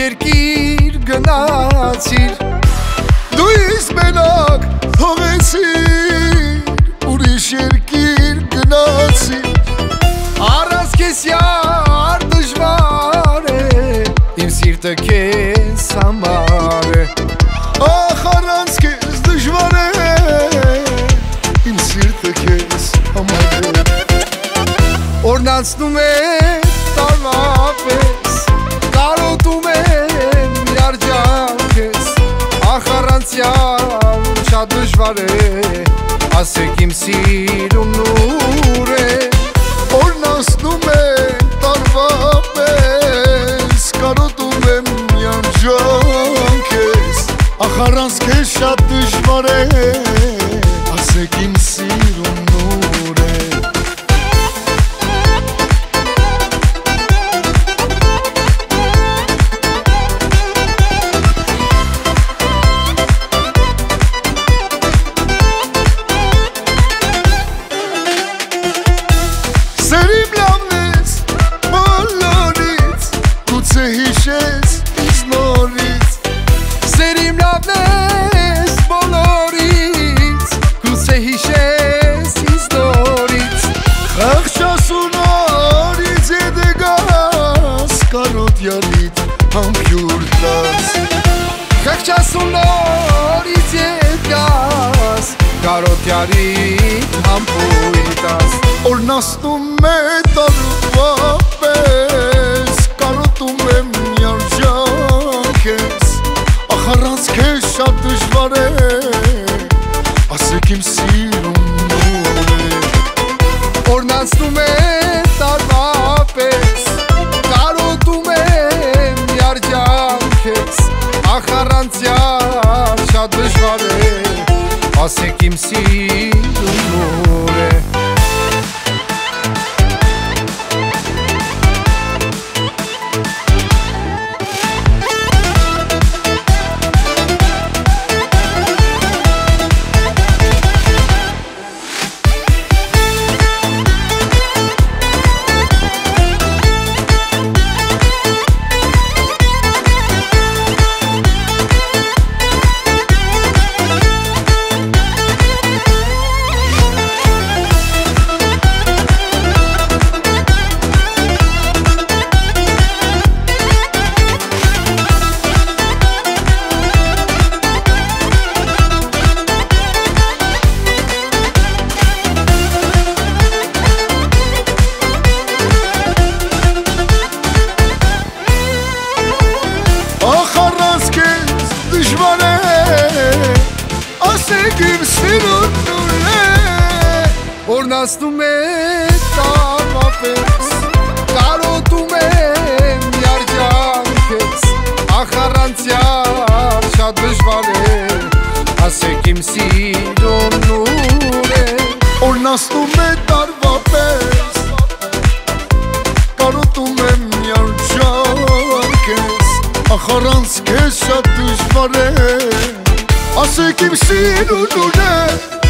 երկիր գնացիր Դու իս մենակ թողեցիր Ուրիշ երկիր գնացիր Առանց քեզ յար դժվար է Իմ սիրտը քեզ համար է Ախ առանց քեզ դժվար է Իմ սիրտը քեզ համար է Օրն անցնում է տարվա պես Կարոտում եմ երջանքես Ախ առանցյալ շատ դժվար է Ասեք իմ սիրումն ուր է Օրն անցնում է տարվա պես Կարոտում եմ երջանքես Ախ առանց քեզ շատ դժվար է Ասեք իմ սիրումն ուր է Խղճասուն նորից ետգաս Կարոտյարիտ համպույտաս Օրն ասնում է տարվա պես Կարոտում եմ երջանքես Ախ առանց քեզ շատ դժվար է Ասեք իմ սիրումն ուր է Օրն անցնում է տարվա պես Կարոտում եմ երջանքես Ախ առանցյալ շատ դժվար է Ասեք իմ սիրումն ուր է Ասեք իմ սիրումն ուր է Օրն անցնում է տարվա պես Կարոտում եմ երջանքես Ախ առանցյալ շատ դժվար է Ասեք իմ սիրումն ուր է Օրն անցնում է տարվա պես Կարոտում եմ երջանքես Ախ առանց քեզ շատ դժվար է Ասեք իմ սիրուն ուր է